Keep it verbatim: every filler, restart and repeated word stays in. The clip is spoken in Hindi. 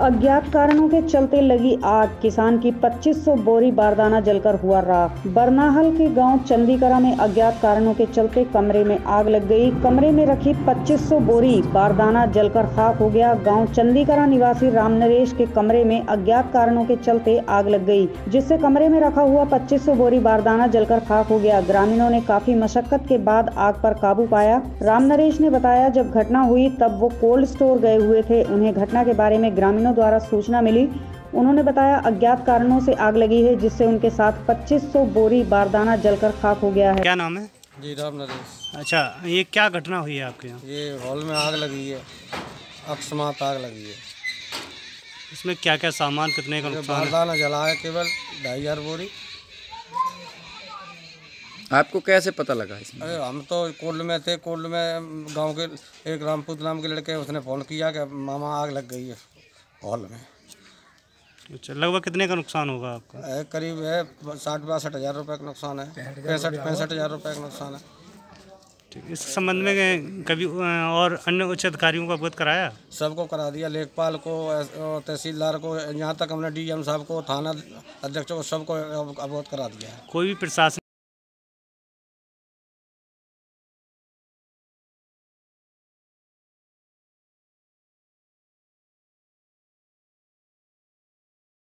अज्ञात कारणों के चलते लगी आग, किसान की पच्चीस सौ बोरी बारदाना जलकर हुआ राख। बरनाहल के गांव चंदीकरा में अज्ञात कारणों के चलते कमरे में आग लग गई। कमरे में रखी पच्चीस सौ बोरी बारदाना जलकर खाक हो गया। गांव चंदीकरा निवासी राम नरेश के कमरे में अज्ञात कारणों के चलते आग लग गई, जिससे कमरे में रखा हुआ पच्चीस सौ बोरी बारदाना जलकर खाक हो गया। ग्रामीणों ने काफी मशक्कत के बाद आग पर काबू पाया। राम नरेश ने बताया, जब घटना हुई तब वो कोल्ड स्टोर गए हुए थे। उन्हें घटना के बारे में ग्रामीणों द्वारा सूचना मिली। उन्होंने बताया, अज्ञात कारणों से आग लगी है, जिससे उनके साथ पच्चीस सौ बोरी बारदाना जलकर खाक हो गया है। क्या नाम है? जी राम नरेश। अच्छा, ये क्या घटना हुई है आपके यहाँ? ये हॉल में आग लगी है, अकस्मात आग लगी है। इसमें क्या क्या सामान, कितने का नुकसान है? बारदाना जला है केवल ढाई हजार बोरी। आपको कैसे पता लगा इसमें? अरे हम तो कोल्ड में थे। कोल्ड में गांव के एक रामपुत नाम के लड़के, उसने फ़ोन किया कि मामा आग लग गई है हॉल में। अच्छा, लगभग कितने का नुकसान होगा आपका? है करीब है साठ बासठ हज़ार रुपये का नुकसान है, पैंसठ पैंसठ हज़ार रुपये का नुकसान है। ठीक, इस संबंध में कभी और अन्य उच्च अधिकारियों को अवगत कराया? सबको करा दिया, लेखपाल को, तहसीलदार को, यहाँ तक हमने डी एम साहब को, थाना अध्यक्ष को, सबको अवगत करा दिया है। कोई भी प्रशासन